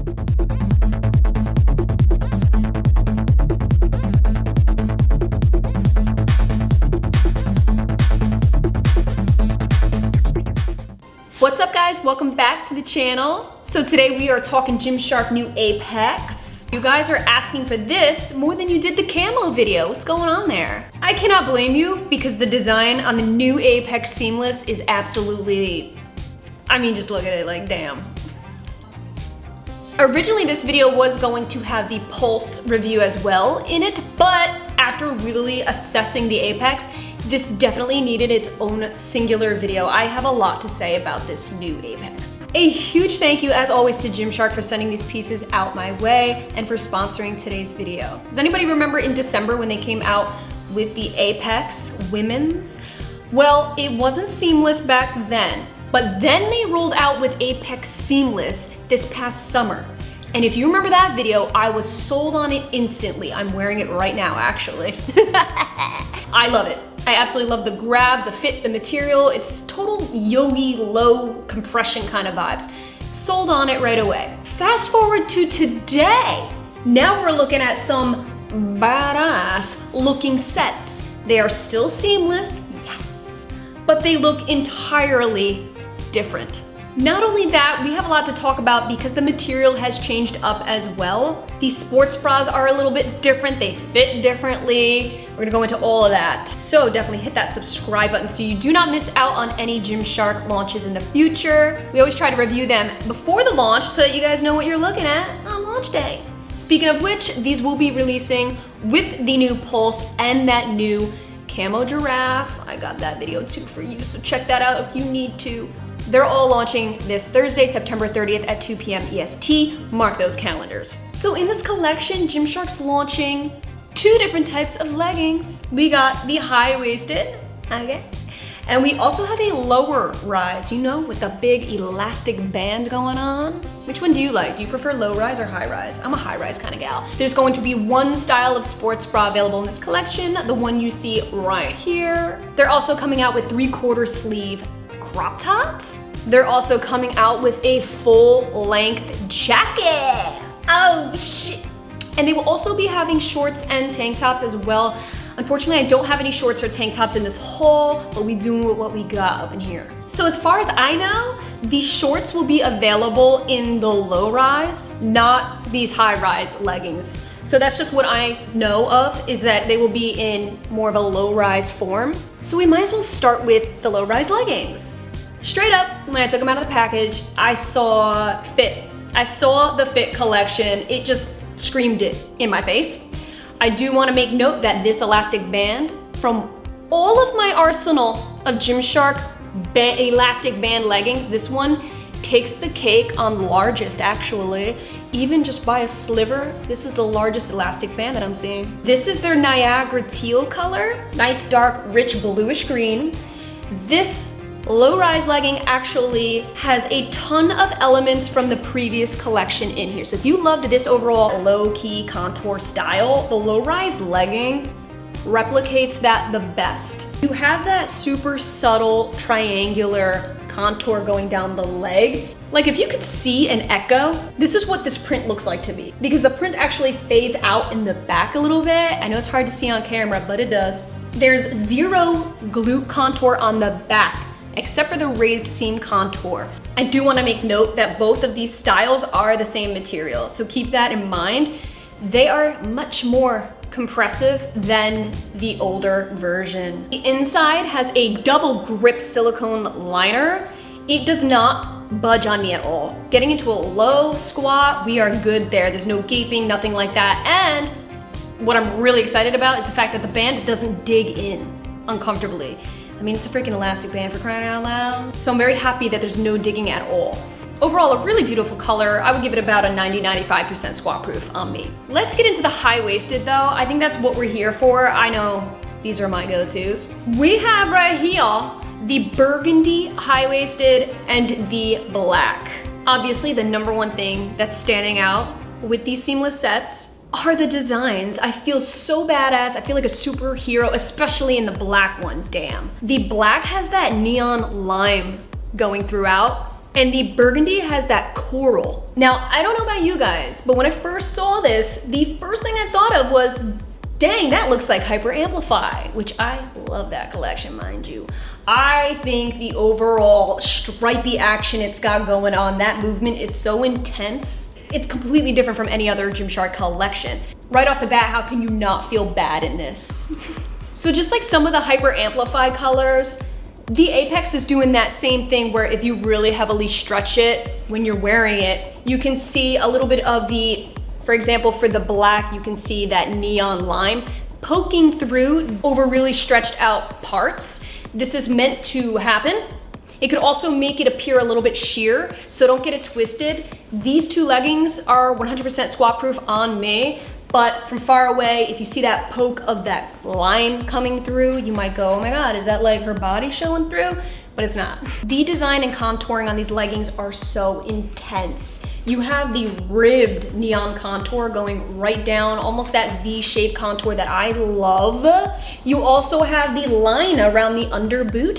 What's up guys, welcome back to the channel. So today we are talking Gymshark new Apex. You guys are asking for this more than you did the camo video. What's going on there? I cannot blame you because the design on the new Apex Seamless is absolutely, I mean, just look at it like damn. Originally this video was going to have the Pulse review as well in it, but after really assessing the Apex, this definitely needed its own singular video. I have a lot to say about this new Apex. A huge thank you as always to Gymshark for sending these pieces out my way and for sponsoring today's video. Does anybody remember in December when they came out with the Apex Women's? Well, it wasn't seamless back then, but then they rolled out with Apex Seamless this past summer. And if you remember that video, I was sold on it instantly. I'm wearing it right now, actually. I love it. I absolutely love the grab, the fit, the material. It's total yogi, low compression kind of vibes. Sold on it right away. Fast forward to today. Now we're looking at some badass looking sets. They are still seamless, yes, but they look entirely different. Not only that, we have a lot to talk about because the material has changed up as well. These sports bras are a little bit different, they fit differently. We're gonna go into all of that. So definitely hit that subscribe button so you do not miss out on any Gymshark launches in the future. We always try to review them before the launch so that you guys know what you're looking at on launch day. Speaking of which, these will be releasing with the new Pulse and that new Camo Giraffe. I got that video too for you, so check that out if you need to. They're all launching this Thursday, September 30th at 2 p.m. EST. Mark those calendars. So in this collection, Gymshark's launching two different types of leggings. We got the high-waisted, okay? And we also have a lower rise, you know, with a big elastic band going on. Which one do you like? Do you prefer low rise or high rise? I'm a high rise kind of gal. There's going to be one style of sports bra available in this collection, the one you see right here. They're also coming out with 3/4 sleeve crop tops. They're also coming out with a full-length jacket. Oh shit. And they will also be having shorts and tank tops as well. Unfortunately, I don't have any shorts or tank tops in this haul, but we do what we got up in here. So as far as I know, these shorts will be available in the low rise, not these high rise leggings. So that's just what I know of, is that they will be in more of a low rise form. So we might as well start with the low rise leggings. Straight up, when I took them out of the package, I saw fit. I saw the fit collection. It just screamed it in my face. I do want to make note that this elastic band, from all of my arsenal of Gymshark elastic band leggings, this one takes the cake on largest actually. Even just by a sliver, this is the largest elastic band that I'm seeing. This is their Niagara teal color. Nice dark, rich bluish green. This low-rise legging actually has a ton of elements from the previous collection in here. So if you loved this overall low-key contour style, the low-rise legging replicates that the best. You have that super subtle triangular contour going down the leg. Like if you could see an echo, this is what this print looks like to me. Because the print actually fades out in the back a little bit. I know it's hard to see on camera, but it does. There's zero glute contour on the back, except for the raised seam contour. I do want to make note that both of these styles are the same material, so keep that in mind. They are much more compressive than the older version. The inside has a double grip silicone liner. It does not budge on me at all. Getting into a low squat, we are good there. There's no gaping, nothing like that. And what I'm really excited about is the fact that the band doesn't dig in uncomfortably. I mean, it's a freaking elastic band for crying out loud. So I'm very happy that there's no digging at all. Overall, a really beautiful color. I would give it about a 90-95% squat proof on me. Let's get into the high-waisted though. I think that's what we're here for. I know these are my go-tos. We have right here the burgundy high-waisted and the black. Obviously, the #1 thing that's standing out with these seamless sets are the designs. I feel so badass. I feel like a superhero, especially in the black one, damn. The black has that neon lime going throughout. And the burgundy has that coral. Now, I don't know about you guys, but when I first saw this, the first thing I thought of was, dang, that looks like Hyper Amplify, which I love that collection, mind you. I think the overall stripy action it's got going on, that movement is so intense. It's completely different from any other Gymshark collection. Right off the bat, how can you not feel bad in this? So just like some of the Hyper Amplify colors, the Apex is doing that same thing where if you really heavily stretch it when you're wearing it, you can see a little bit of the, for example, for the black, you can see that neon lime poking through over really stretched out parts. This is meant to happen. It could also make it appear a little bit sheer, so don't get it twisted. These two leggings are 100% squat proof on me, but from far away, if you see that poke of that line coming through, you might go, oh my God, is that like her body showing through? But it's not. The design and contouring on these leggings are so intense. You have the ribbed neon contour going right down, almost that V-shaped contour that I love. You also have the line around the under booty.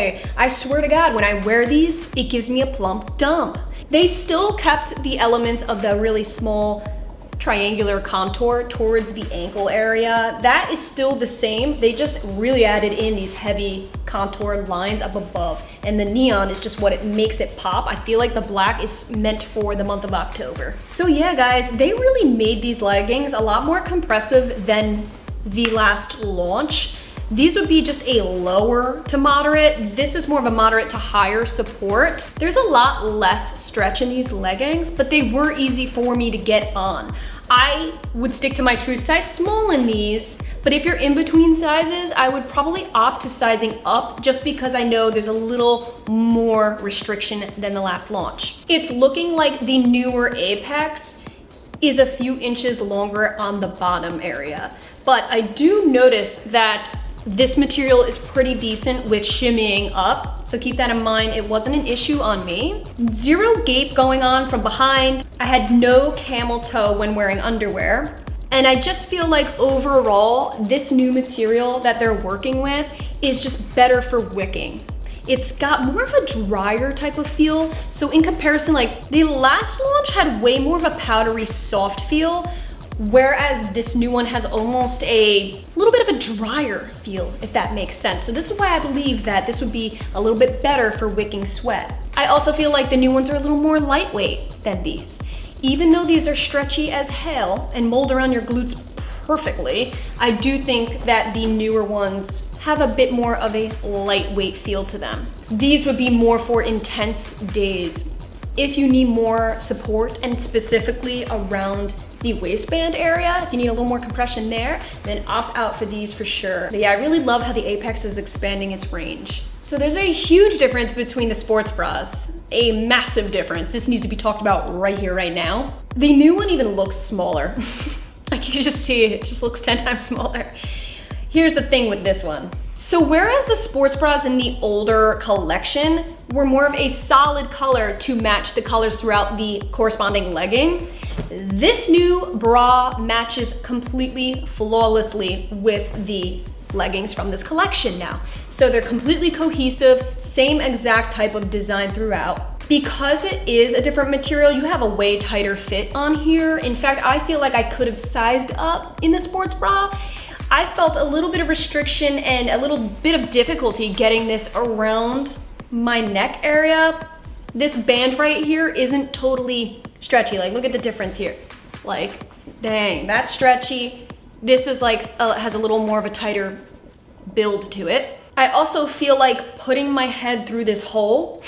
I swear to God, when I wear these, it gives me a plump dump. They still kept the elements of the really small triangular contour towards the ankle area. That is still the same. They just really added in these heavy contour lines up above, and the neon is just what it makes it pop. I feel like the black is meant for the month of October. So yeah, guys, they really made these leggings a lot more compressive than the last launch. These would be just a lower to moderate. This is more of a moderate to higher support. There's a lot less stretch in these leggings, but they were easy for me to get on. I would stick to my true size small in these, but if you're in between sizes, I would probably opt to sizing up just because I know there's a little more restriction than the last launch. It's looking like the newer Apex is a few inches longer on the bottom area, but I do notice that this material is pretty decent with shimmying up, so keep that in mind. It wasn't an issue on me. Zero gape going on from behind. I had no camel toe when wearing underwear. And I just feel like overall, this new material that they're working with is just better for wicking. It's got more of a drier type of feel. So in comparison, like the last launch had way more of a powdery soft feel, whereas this new one has almost a little bit of a drier feel, if that makes sense. So this is why I believe that this would be a little bit better for wicking sweat. I also feel like the new ones are a little more lightweight than these. Even though these are stretchy as hell and mold around your glutes perfectly, I do think that the newer ones have a bit more of a lightweight feel to them. These would be more for intense days. If you need more support, and specifically around the waistband area, if you need a little more compression there, then opt out for these for sure. But yeah, I really love how the Apex is expanding its range. So there's a huge difference between the sports bras, a massive difference. This needs to be talked about right here, right now. The new one even looks smaller. Like you can just see it just looks 10 times smaller. Here's the thing with this one. So whereas the sports bras in the older collection were more of a solid color to match the colors throughout the corresponding legging, this new bra matches completely flawlessly with the leggings from this collection now. So they're completely cohesive, same exact type of design throughout. Because it is a different material, you have a way tighter fit on here. In fact, I feel like I could have sized up in the sports bra. I felt a little bit of restriction and a little bit of difficulty getting this around my neck area. This band right here isn't totally stretchy. Like, look at the difference here. Like, dang, that's stretchy. This is like, has a little more of a tighter build to it. I also feel like putting my head through this hole,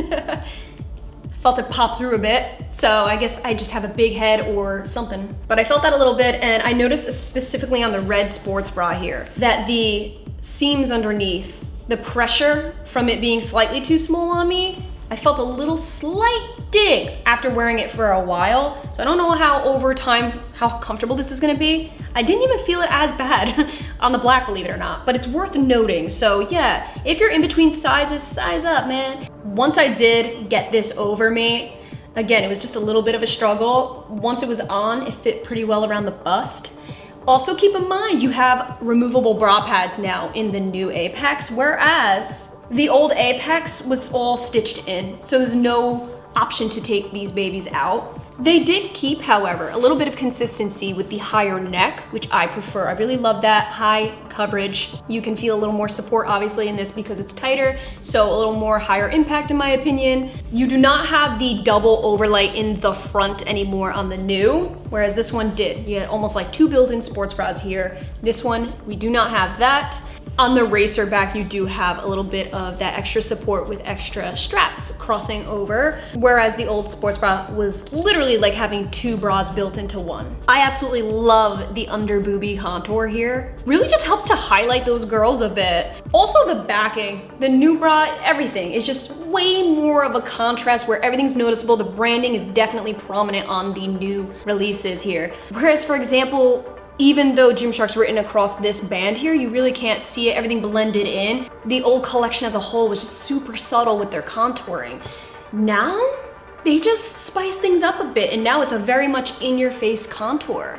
felt it pop through a bit. So I guess I just have a big head or something. But I felt that a little bit, and I noticed specifically on the red sports bra here, that the seams underneath, the pressure from it being slightly too small on me, I felt a little slight dig after wearing it for a while. So I don't know how over time, how comfortable this is gonna be. I didn't even feel it as bad on the black, believe it or not, but it's worth noting. So yeah, if you're in between sizes, size up, man. Once I did get this over me, again, it was just a little bit of a struggle. Once it was on, it fit pretty well around the bust. Also keep in mind, you have removable bra pads now in the new Apex, whereas The old Apex was all stitched in, so there's no option to take these babies out. They did keep, however, a little bit of consistency with the higher neck, which I prefer. I really love that high coverage. You can feel a little more support, obviously, in this because it's tighter, so a little more higher impact in my opinion. You do not have the double overlay in the front anymore on the new, whereas this one did. You had almost like 2 built-in sports bras here. This one, we do not have that. On the racer back, you do have a little bit of that extra support with extra straps crossing over, whereas the old sports bra was literally like having 2 bras built into one. I absolutely love the under boobie contour here. Really just helps to highlight those girls a bit. Also the backing, the new bra, everything is just way more of a contrast where everything's noticeable. The branding is definitely prominent on the new releases here. Whereas for example, even though Gymshark's written across this band here, you really can't see it, everything blended in. The old collection as a whole was just super subtle with their contouring. Now, they just spice things up a bit, and now it's a very much in-your-face contour.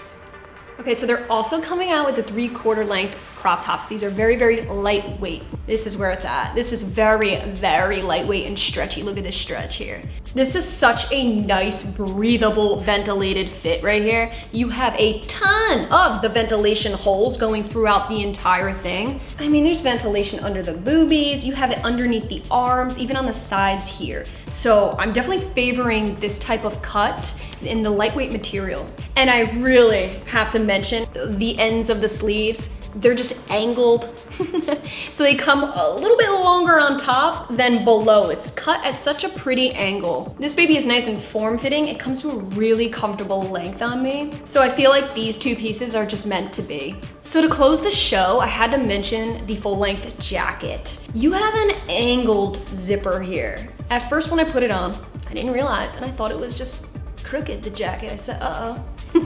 Okay, so they're also coming out with the 3/4 length crop tops. These are very, very lightweight. This is where it's at. This is very, very lightweight and stretchy. Look at this stretch here. This is such a nice, breathable, ventilated fit right here. You have a ton of the ventilation holes going throughout the entire thing. I mean, there's ventilation under the boobies. You have it underneath the arms, even on the sides here. So I'm definitely favoring this type of cut in the lightweight material. And I really have to mention the ends of the sleeves. They're just angled. So they come a little bit longer on top than below. It's cut at such a pretty angle. This baby is nice and form-fitting. It comes to a really comfortable length on me. So I feel like these 2 pieces are just meant to be. So to close the show, I had to mention the full-length jacket. You have an angled zipper here. At first when I put it on, I didn't realize, and I thought it was just crooked, the jacket. I said, uh-oh.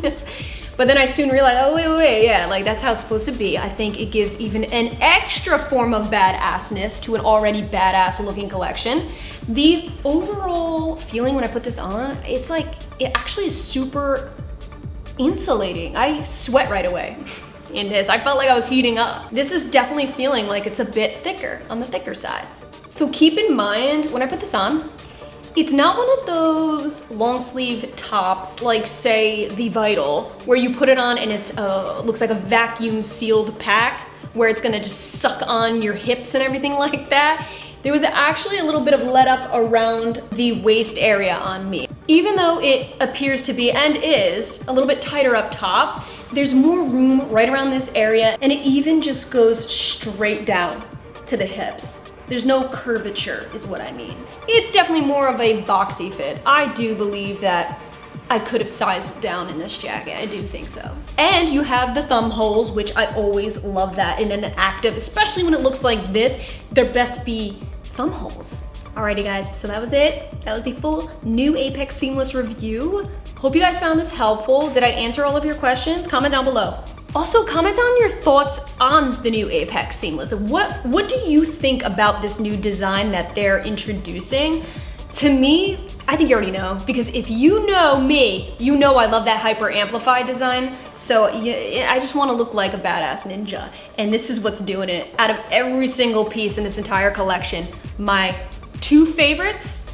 But then I soon realized, oh wait, yeah, like that's how it's supposed to be. I think it gives even an extra form of badassness to an already badass looking collection. The overall feeling when I put this on, it's like, it actually is super insulating. I sweat right away in this. I felt like I was heating up. This is definitely feeling like it's a bit thicker, on the thicker side. So keep in mind, when I put this on, it's not one of those long sleeve tops like say the Vital, where you put it on and it's looks like a vacuum sealed pack where it's gonna just suck on your hips and everything like that. There was actually a little bit of let up around the waist area on me. Even though it appears to be and is a little bit tighter up top, there's more room right around this area, and it even just goes straight down to the hips. There's no curvature is what I mean. It's definitely more of a boxy fit. I do believe that I could have sized down in this jacket. I do think so. And you have the thumb holes, which I always love that in an active, especially when it looks like this, there best be thumb holes. Alrighty guys, so that was it. That was the full new Apex Seamless review. Hope you guys found this helpful. Did I answer all of your questions? Comment down below. Also, comment on your thoughts on the new Apex Seamless. What do you think about this new design that they're introducing? To me, I think you already know, because if you know me, you know I love that hyper amplified design. So I just want to look like a badass ninja, and this is what's doing it. Out of every single piece in this entire collection, my 2 favorites,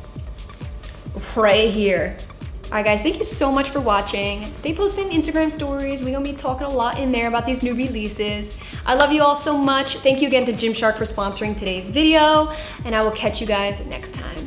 right here. All right guys, thank you so much for watching. Stay posting Instagram stories. We're gonna be talking a lot in there about these new releases. I love you all so much. Thank you again to Gymshark for sponsoring today's video, and I will catch you guys next time.